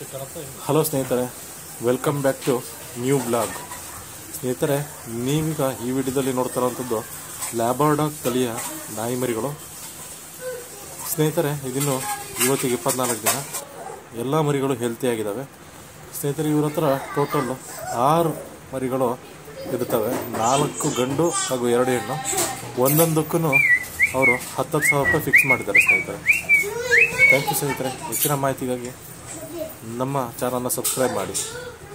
Hello ಸ್ನೇಹಿತರೆ, welcome back to new blog. ಸ್ನೇಹಿತರೆ, ನೀವೀಗ ಈ ವಿಡಿಯೋದಲ್ಲಿ ನೋಡ್ತಾ ಇರೋಂಥದ್ದು ಲ್ಯಾಬ್ರಾಡಾರ್ ತಳಿಯ ನಾಯಿ ಮರಿಗಳು. ಸ್ನೇಹಿತರೆ, ಇದನ್ನು ಇವತ್ತಿಗೆ 24 ದಿನ. ಎಲ್ಲ ಮರಿಗಳು ಹೆಲ್ತಿಯಾಗಿದ್ದಾವೆ. ಸ್ನೇಹಿತರೆ, ಇವ್ರ ಹತ್ರ ಟೋಟಲ್ 6 ಮರಿಗಳು ಇರ್ತವೆ. 4 ಗಂಡು ಹಾಗೂ 2 ಹೆಣ್ಣು. ಒಂದೊಂದಕ್ಕೂ ಅವರು 10,000 ರೂಪಾಯಿ ಫಿಕ್ಸ್ ಮಾಡಿದ್ದಾರೆ ಸ್ನೇಹಿತರೆ. ಥ್ಯಾಂಕ್ ಯು ಸ್ನೇಹಿತರೆ. ಹೆಚ್ಚಿನ ಮಾಹಿತಿಗಾಗಿ ನಮ್ಮ ಚಾನಲ್ನ ಸಬ್ಸ್ಕ್ರೈಬ್ ಮಾಡಿ.